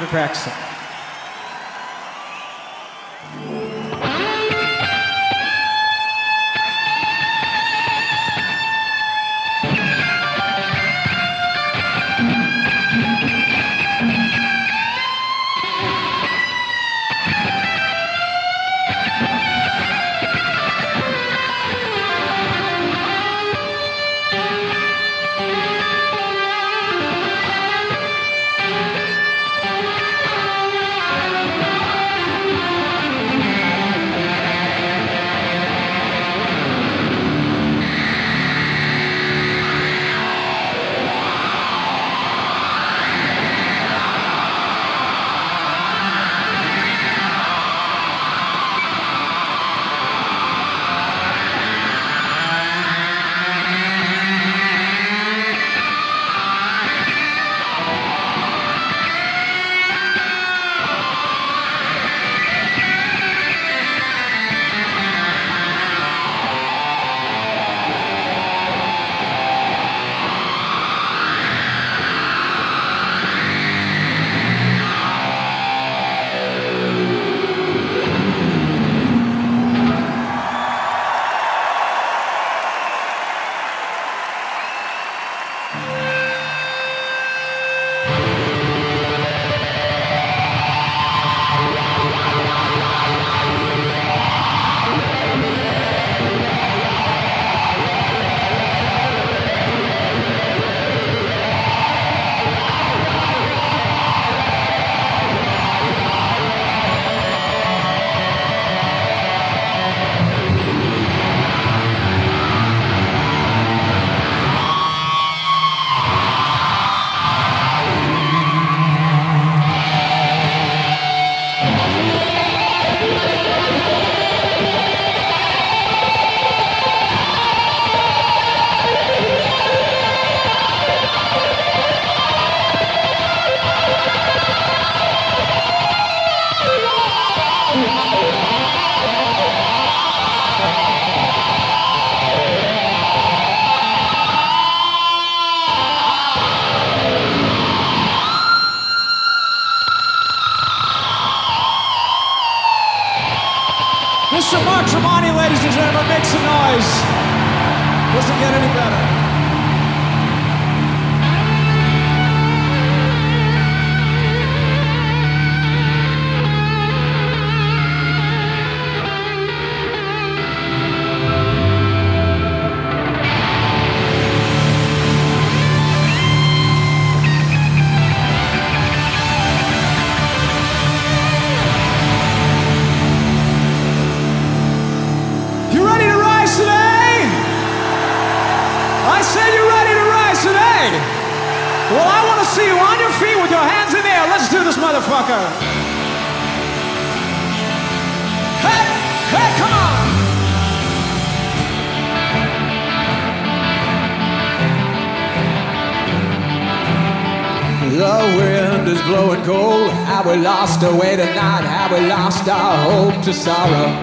Braxton. Mr. Mark Tremonti, ladies and gentlemen, make some noise. Doesn't get any better. I said you're ready to rise today. Well, I want to see you on your feet with your hands in the air. Let's do this, motherfucker. Hey, hey, come on. The wind is blowing cold. How we lost our way tonight. How we lost our hope to sorrow.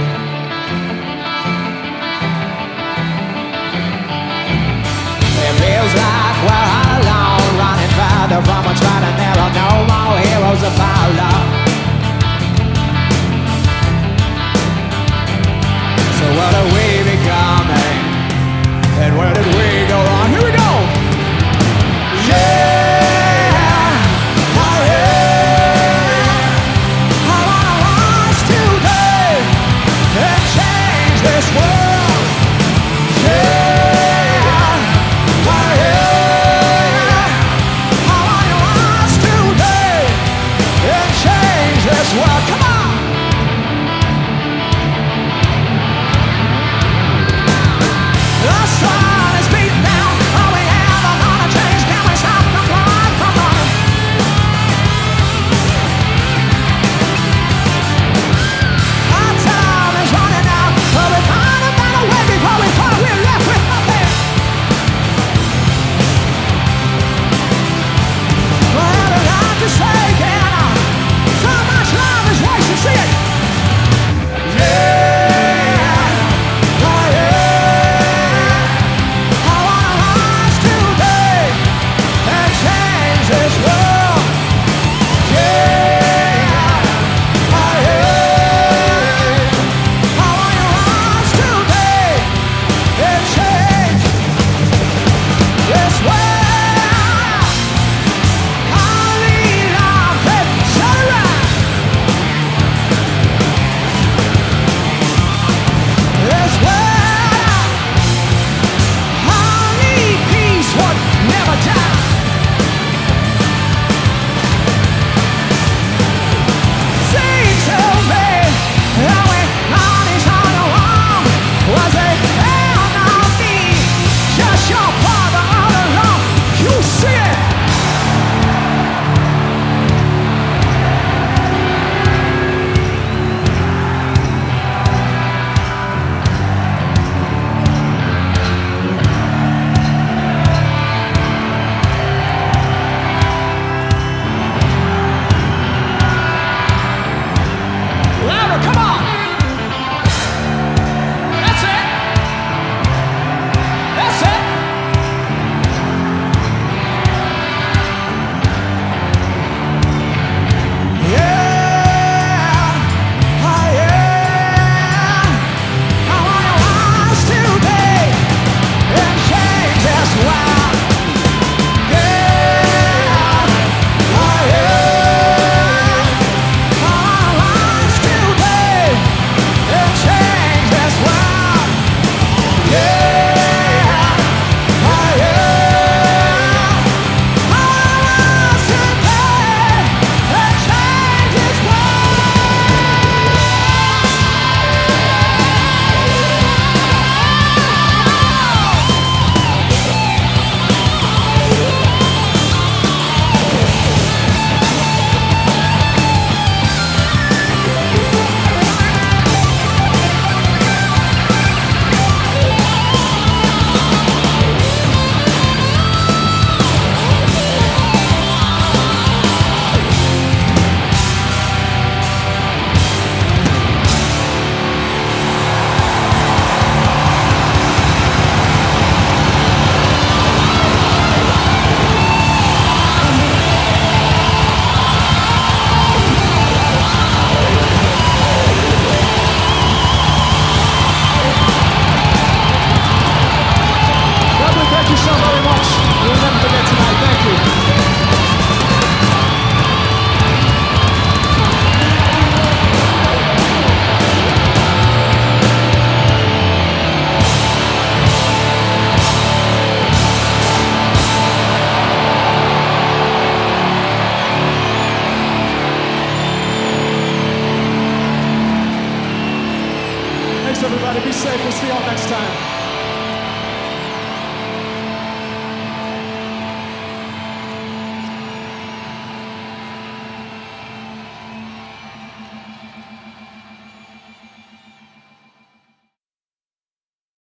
Feels like we're all alone, running farther from what's right and there are no more heroes to follow. So what are we becoming? And where did we go wrong? Here we go! Yeah! Oh yeah! I wanna rise today and change this world. Yeah! Well, come on! The sun is beating. safe. We'll see y'all next time.